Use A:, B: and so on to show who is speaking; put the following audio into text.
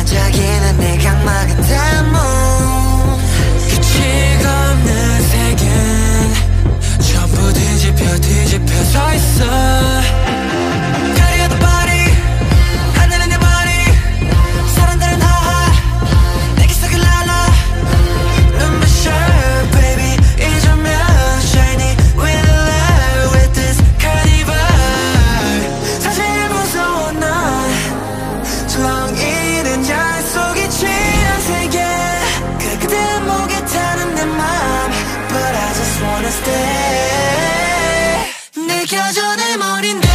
A: 반짝이는 내 각막은 다문 끝이가 없는 세계는 전부 뒤집혀 서있어 가리가던 body 하늘은 내 body 사람들은 하하 내게 썩을 날라 눈부셔 baby 잊으면 shiny with love with this carnival 사실 무서워 난 술렁이는 양 속에 취한 세계 그 그대 목에 타는 내 맘 But I just wanna stay 느껴져 내 머리인데